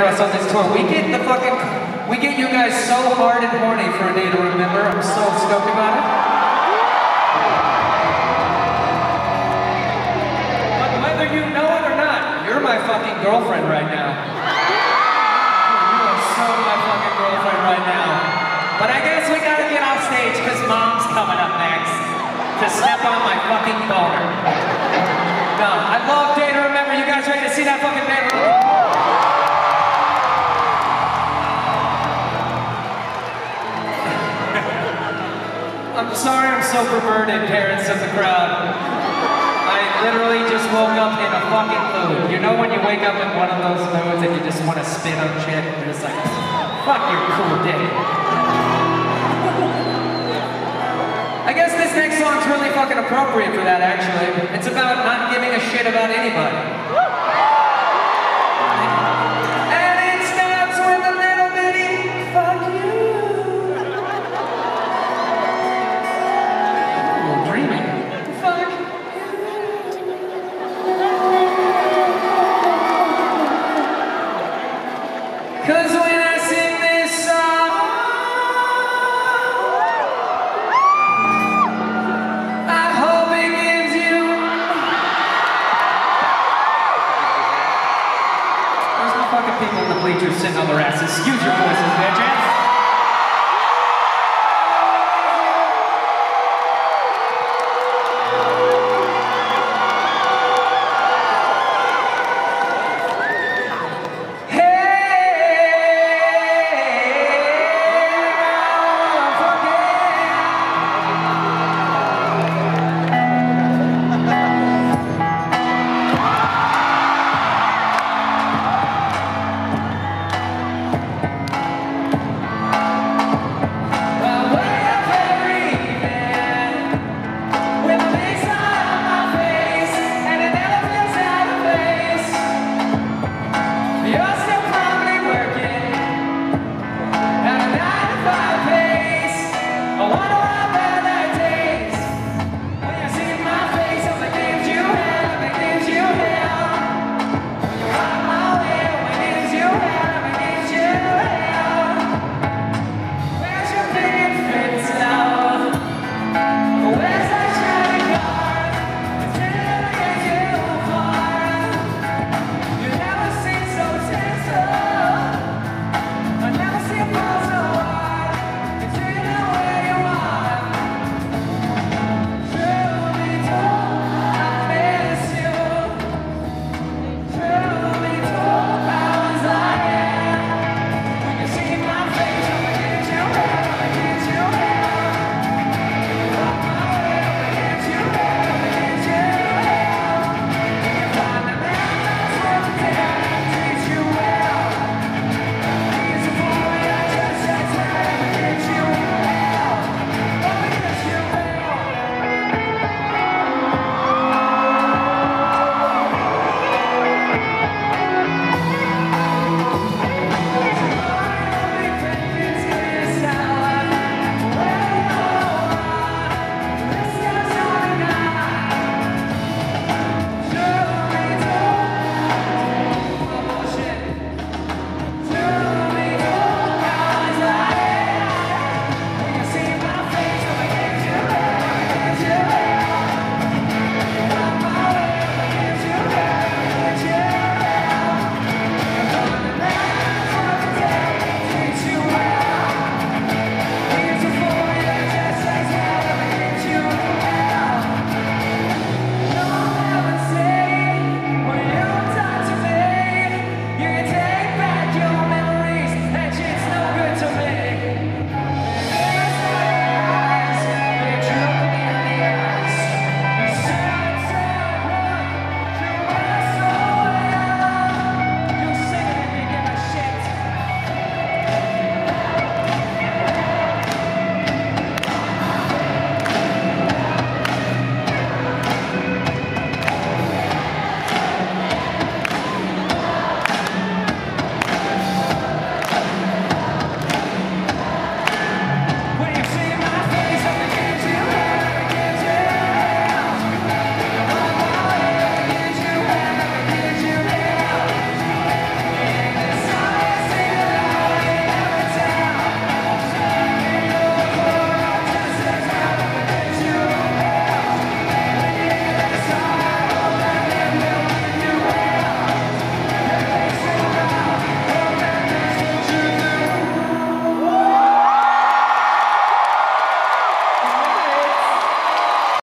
for us on this tour. We get you guys so hard and horny for a day to remember. I'm so stoked about it. But whether you know it or not, you're my fucking girlfriend right now. You are so my fucking girlfriend right now. But I guess we gotta get off stage because Mom's coming up next to step on my fucking boner. No, I love Day to Remember. You guys ready to see that fucking Day to Remember? I'm sorry I'm so perverted, parents of the crowd. I literally just woke up in a fucking mood. You know when you wake up in one of those moods and you just want to spit on shit? You're just like, fuck your cool dick. I guess this next song's really fucking appropriate for that, actually. It's about not giving a shit about anybody. And it starts with a little bitty fuck you. Ooh, dreaming. Fuck you. 'Cause when I sing this song, I hope it gives you. There's no fucking people in the bleachers sitting on their asses. Use your voices, bitches.